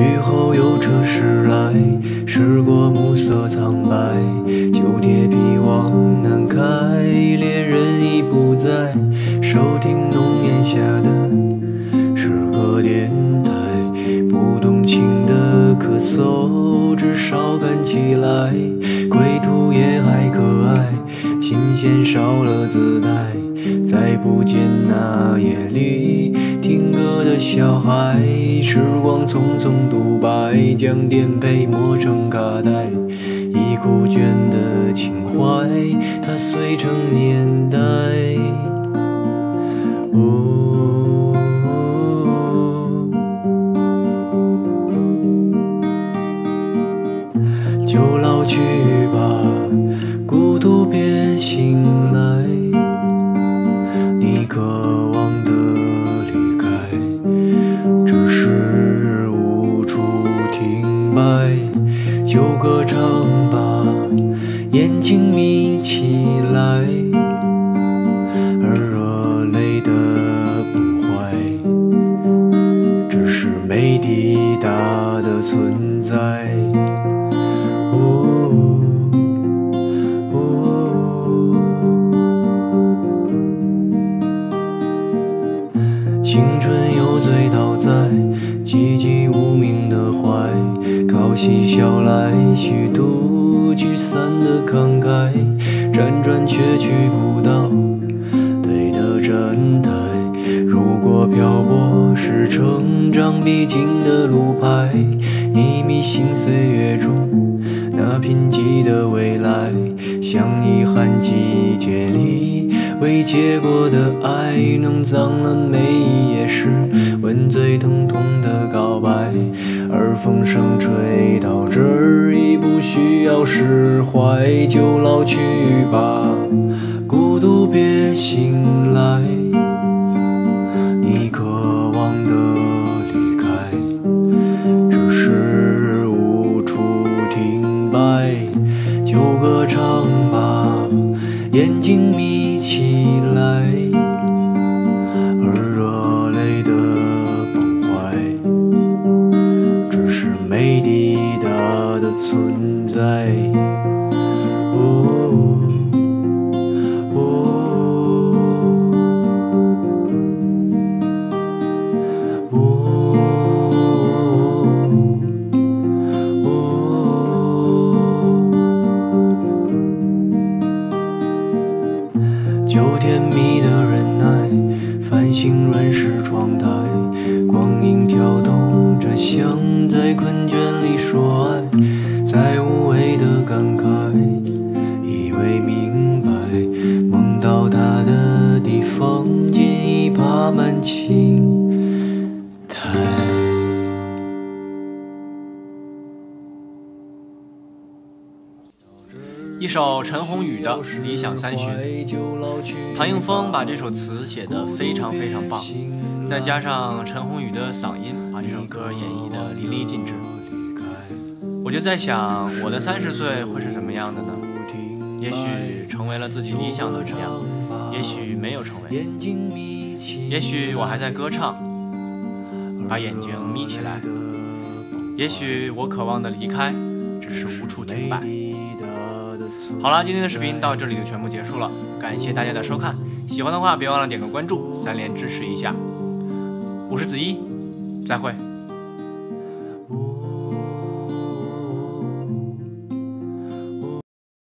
雨后有车驶来，驶过暮色苍白，旧铁皮往南开，恋人已不在，收听浓烟下的诗歌电台，不动情的咳嗽，至少看起来归途也还可爱，琴弦少了姿态，再不见那夜里听歌的小孩，时光匆匆独白，将颠沛磨成卡带，已枯卷的情怀，它碎成年代。就老去吧，孤独别醒来，你渴望的离开，只是无处停摆。就歌唱吧，眼睛眯起来，而热泪的崩坏，只是没抵达的存在。青春有醉倒在寂寂无名的怀，靠嬉笑来虚度聚散的慷慨，辗转却去不到对的站台。如果漂泊是成长必经的路牌，你迷信岁月中那贫瘠的未来，像遗憾季节里未结果的爱，弄脏了每一页诗，吻最疼痛的告白。而风声吹到这儿，已不需要释怀，就老去吧，孤独别醒来，你渴望的离开，只是无处停摆。就歌唱吧，眼睛眯起来，而热泪的崩坏，只是没抵达的存在。就甜蜜的忍耐，繁星润湿窗台，光影跳动着，像在困倦里说爱，在无谓的感慨，以为明白，梦到他的地方，竟已爬满青苔。 一首陈鸿宇的《理想三旬》，唐映枫把这首词写得非常非常棒，再加上陈鸿宇的嗓音，把这首歌演绎得淋漓尽致。我就在想，我的30岁会是怎么样的呢？也许成为了自己理想的模样，也许没有成为，也许我还在歌唱，把眼睛眯起来，也许我渴望的离开，只是无处停摆。好了，今天的视频到这里就全部结束了，感谢大家的收看，喜欢的话别忘了点个关注，3连支持一下。我是子一，再会。